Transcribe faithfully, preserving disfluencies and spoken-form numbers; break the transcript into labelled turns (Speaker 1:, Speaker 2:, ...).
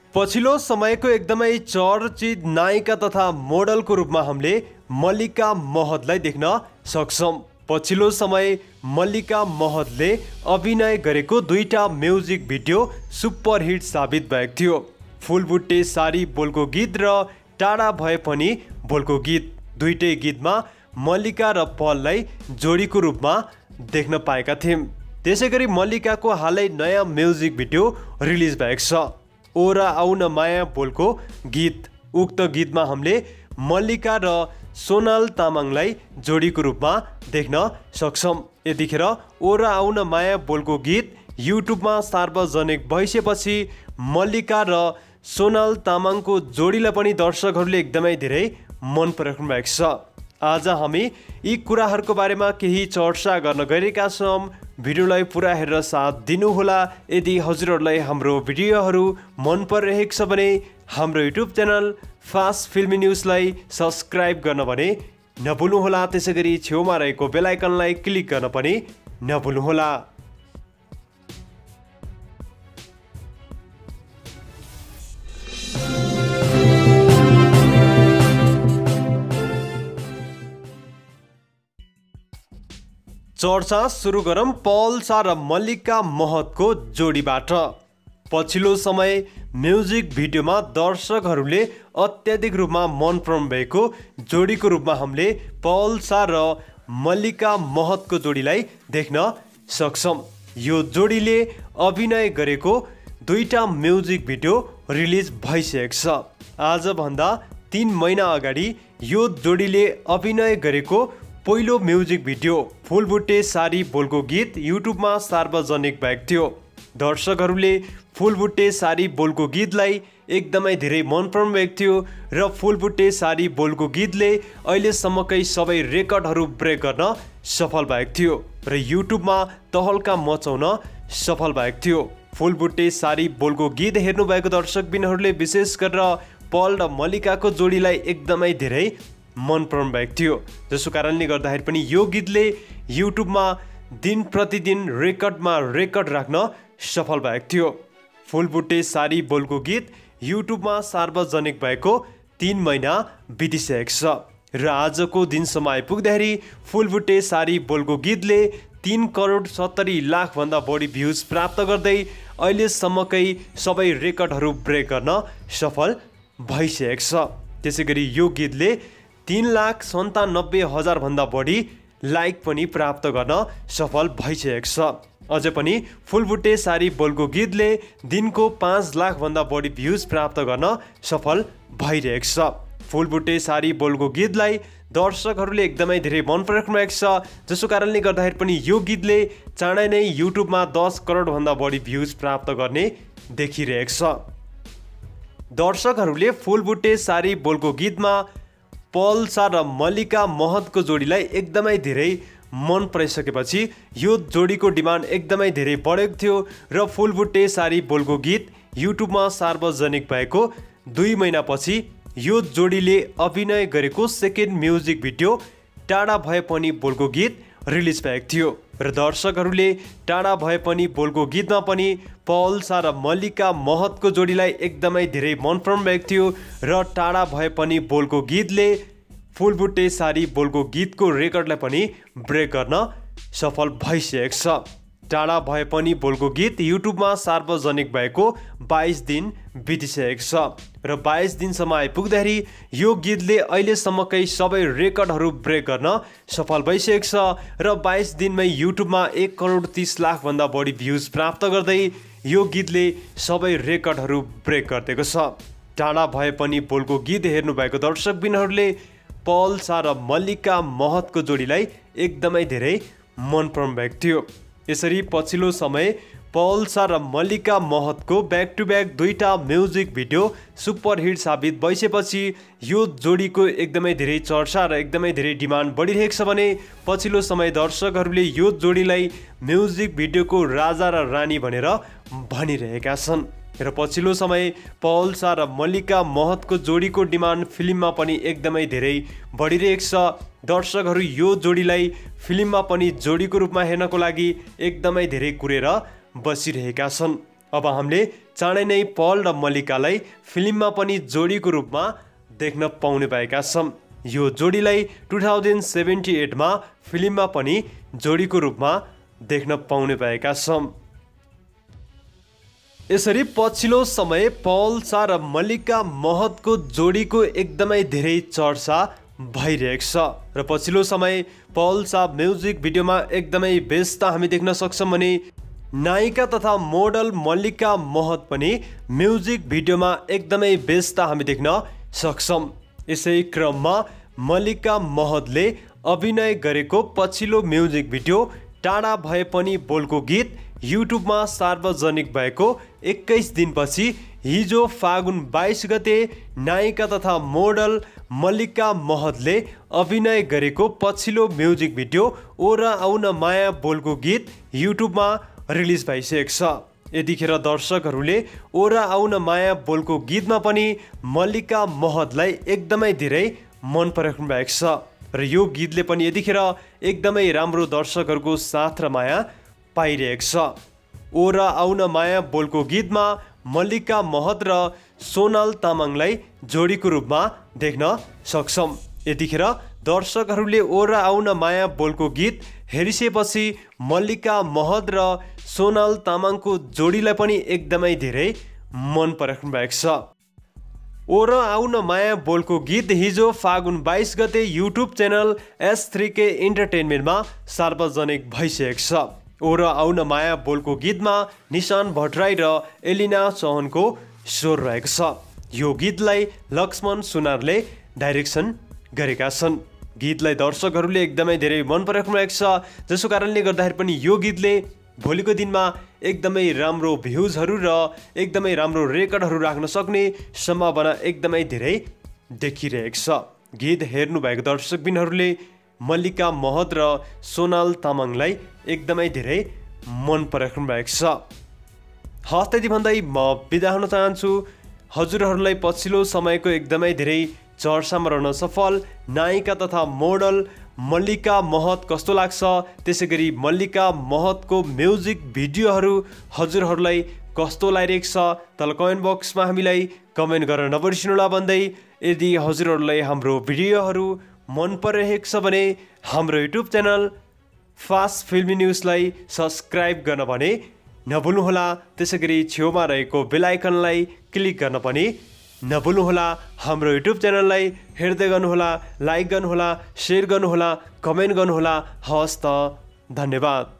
Speaker 1: पछिल्लो समयको एकदमै चर्चित नायिका तथा मोडलको रूपमा हामीले मल्लिका महतलाई देख्न सक्छौँ। पछिल्लो समय मल्लिका महतले अभिनय गरेको दुईटा म्युजिक भिडियो सुपरहिट साबित भएको थियो। फुलबुट्टे सारी बोलको गीत र टाढा भए पनि बोलको गीत, दुईटै गीतमा मल्लिका र पललाई जोडीको रूपमा देख्न पाएका थियौँ। त्यसैगरी मल्लिकाको हालै नयाँ म्युजिक भिडियो रिलिज भएको छ, ओरा आउन माया बोलको गीत। उक्त गीतमा हामीले मल्लिका र सोनाल तामाङलाई जोडीको रूपमा देख्न सक्छौँ। यतिखेर ओरा आउन माया बोलको गीत युट्युबमा सार्वजनिक भइसकेपछि मल्लिका र सोनाल तामाङको जोडीलाई पनि दर्शकहरूले एकदमै धेरै मन पराउनु भएको छ। आज हामी यी कुराहरूको बारेमा केही चर्चा गर्न गइरहेका छौँ। भिडियोलाई पुरा हेरेर साथ दिनुहोला। यदि हजुरहरूलाई हाम्रो भिडियोहरू मन परिरहेको छ भने हाम्रो युट्युब च्यानल फास्ट फिल्मी न्युजलाई सब्सक्राइब गर्न भने नभुल्नुहोला। त्यसैगरी छेउमा रहेको बेल आइकनलाई क्लिक गर्न पनि नभुल्नुहोला। चर्चा सुरु गरौँ पल्सा र मल्लिका महतको जोडीबाट। पछिल्लो समय म्युजिक भिडियोमा दर्शकहरूले अत्याधिक रूपमा मन पराउनु भएको जोडीको रूपमा हामीले पल्सा र मल्लिका महतको जोडीलाई देख्न सक्छौँ। यो जोडीले अभिनय गरेको दुईटा म्युजिक भिडियो रिलिज भइसकेको छ। आजभन्दा तीन महिना अगाडि यो जोडीले अभिनय गरेको पहिलो म्युजिक भिडियो फुलबुट्टे सारी बोलको गीत युट्युबमा सार्वजनिक भएको थियो। दर्शकहरूले फुलबुट्टे सारी बोलको गीतलाई एकदमै धेरै मन पराउनु भएको थियो र फुलबुट्टे सारी बोलको गीतले अहिलेसम्मकै सबै रेकर्डहरू ब्रेक गर्न सफल भएको थियो र युट्युबमा तहल्का मचाउन सफल भएको थियो। फुलबुट्टे सारी बोलको गीत हेर्नुभएको दर्शकबिनहरूले विशेष गरेर पल र मल्लिकाको जोडीलाई एकदमै धेरै मन पराउनु भएको थियो, जसको कारणले गर्दाखेरि पनि यो गीतले युट्युबमा दिन प्रतिदिन रेकर्डमा रेकर्ड राख्न सफल भएको थियो। फुलबुट्टे सारी बोलको गीत युट्युबमा सार्वजनिक भएको तीन महिना बितिसकेको छ र आजको दिनसम्म आइपुग्दाखेरि फुलबुट्टे सारी बोलको गीतले तीन करोड सत्तरी लाखभन्दा बढी भ्युज प्राप्त गर्दै अहिलेसम्मकै सबै रेकर्डहरू ब्रेक गर्न सफल भइसकेको छ। त्यसै गरी यो गीतले तीन लाख सन्तानब्बे हजारभन्दा बढी लाइक पनि प्राप्त गर्न सफल भइसकेको छ। अझै पनि फुलबुट्टे सारी बोलको गीतले दिनको पाँच लाखभन्दा बढी भ्युज प्राप्त गर्न सफल भइरहेको छ। फुलबुट्टे सारी बोलको गीतलाई दर्शकहरूले एकदमै धेरै मन पराउनु भएको छ, जसको कारणले गर्दाखेरि पनि यो गीतले चाँडै नै युट्युबमा दस करोडभन्दा बढी भ्युज प्राप्त गर्ने देखिरहेको छ। दर्शकहरूले फुलबुट्टे सारी बोलको गीतमा पल्सा र मल्लिका महतको जोडीलाई एकदमै धेरै मन पराइसकेपछि यो जोडीको डिमान्ड एकदमै धेरै बढेको थियो र फुलबुट्टे सारी बोलको गीत युट्युबमा सार्वजनिक भएको दुई महिनापछि यो जोडीले अभिनय गरेको सेकेन्ड म्युजिक भिडियो टाढा भए पनि बोलको गीत रिलिज भएको थियो र दर्शकहरूले टाढा भए पनि बोलको गीतमा पनि पल्सा र मल्लिका महतको जोडीलाई एकदमै धेरै मन पराउनु भएको थियो र टाढा भए पनि बोलको गीतले फुलबुट्टे सारी बोलको गीतको रेकर्डलाई पनि ब्रेक गर्न सफल भइसकेको छ। टाढा भए पनि बोलको गीत युट्युबमा सार्वजनिक भएको बाइस दिन बितिसकेको छ र बाइस दिनसम्म आइपुग्दाखेरि यो गीतले अहिलेसम्मकै सबै रेकर्डहरू ब्रेक गर्न सफल भइसकेको छ र बाइस दिनमै युट्युबमा एक करोड तिस लाखभन्दा बढी भ्युज प्राप्त गर्दै यो गीतले सबै रेकर्डहरू ब्रेक गरिदिएको छ। टाढा भए पनि बोलको गीत हेर्नुभएको दर्शकबिनहरूले पल्सा र मल्लिका महतको जोडीलाई एकदमै धेरै मन पराउनु भएको थियो। यसरी पछिल्लो समय पल्सा र मल्लिका महतको ब्याक टु ब्याक दुईटा म्युजिक भिडियो सुपरहिट साबित भइसकेपछि यो जोडीको एकदमै धेरै चर्चा र एकदमै धेरै डिमान्ड बढिरहेको छ भने पछिल्लो समय दर्शकहरूले यो जोडीलाई म्युजिक भिडियोको राजा र रानी भनेर भनिरहेका छन् र पछिल्लो समय पल्सा र मल्लिका महतको जोडीको डिमान्ड फिल्ममा पनि एकदमै धेरै बढिरहेको छ। दर्शकहरू यो जोडीलाई फिल्ममा पनि जोडीको रूपमा हेर्नको लागि एकदमै धेरै कुरेर बसिरहेका छन्। अब हामीले चाँडै नै पल र मल्लिकालाई फिल्ममा पनि जोडीको रूपमा देख्न पाउने भएका छौँ। यो जोडीलाई टु थाउजन्ड सेभेन्टी एटमा फिल्ममा पनि जोडीको रूपमा देख्न पाउने भएका छौँ। यसरी पछिल्लो समय पल शाह र मल्लिका महतको जोडीको एकदमै धेरै चर्चा भइरहेको छ र पछिल्लो समय पल शाह म्युजिक भिडियोमा एकदमै व्यस्त हामी देख्न सक्छौँ भने नायिका तथा मोडल मल्लिका महत पनि म्युजिक भिडियोमा एकदमै व्यस्त हामी देख्न सक्छौँ। यसै क्रममा मल्लिका महतले अभिनय गरेको पछिल्लो म्युजिक भिडियो टाढा भए पनि बोलको गीत युट्युबमा सार्वजनिक भएको एक्काइस दिनपछि हिजो फागुन बाइस गते नायिका तथा मोडल मल्लिका महतले अभिनय गरेको पछिल्लो म्युजिक भिडियो ओरा आउन माया बोलको गीत युट्युबमा रिलिज भइसकेको छ। यतिखेर दर्शकहरूले ओरा आउन माया बोलको गीतमा पनि मल्लिका महतलाई एकदमै धेरै मन पराउनु भएको छ र यो गीतले पनि यतिखेर एकदमै राम्रो दर्शकहरूको साथ र माया पाइरहेको छ। ओरा आउन माया बोलको गीतमा मल्लिका महत र सोनाल तामाङलाई जोडीको रूपमा देख्न सक्छौँ। यतिखेर दर्शकहरूले ओरा आउन माया बोलको गीत हेरिसकेपछि मल्लिका महत र सोनाल तामाङको जोडीलाई पनि एकदमै धेरै मन पराउनु भएको छ। ओरा आउन माया बोलको गीत हिजो फागुन बाइस गते युट्युब च्यानल एस थ्री के इन्टरटेनमेन्टमा सार्वजनिक भइसकेको छ। ओरा आउन माया बोलको गीतमा निशान भट्टराई र एलिना चौहानको स्वर रहेको छ। यो गीतलाई लक्ष्मण सुनारले डाइरेक्सन गरेका छन्। गीतलाई दर्शकहरूले एकदमै धेरै मन पराउनु भएको छ, जसको कारणले गर्दाखेरि पनि यो गीतले भोलिको दिनमा एकदमै राम्रो भ्युजहरू र एकदमै राम्रो रेकर्डहरू राख्न सक्ने सम्भावना एकदमै धेरै देखिरहेको छ। गीत हेर्नुभएको दर्शकबिनहरूले मल्लिका महत र सोनाल तामाङलाई एकदमै धेरै मन पराउनु भएको छ। हस् त्यति भन्दै म बिदा हुन चाहन्छु। हजुरहरूलाई पछिल्लो समयको एकदमै धेरै चर्चामा रहन सफल नायिका तथा मोडल मल्लिका महत कस्तो लाग्छ, त्यसै गरी मल्लिका महतको म्युजिक भिडियोहरू हजुरहरूलाई कस्तो लागिरहेको छ तल कमेन्ट बक्समा हामीलाई कमेन्ट गर्न नबिर्सिनुहोला भन्दै यदि हजुरहरूलाई हाम्रो भिडियोहरू मन परिरहेको छ भने हाम्रो युट्युब च्यानल फास्ट फिल्मी न्युजलाई सब्सक्राइब गर्न भने नभुल्नुहोला। त्यसै गरी छेउमा रहेको बेल आइकनलाई क्लिक गर्न पनि नभुल्नुहोला। हाम्रो युट्युब च्यानललाई हेर्दै गर्नुहोला, लाइक गर्नुहोला, सेयर गर्नुहोला, कमेन्ट गर्नुहोला। हवस् त, धन्यवाद।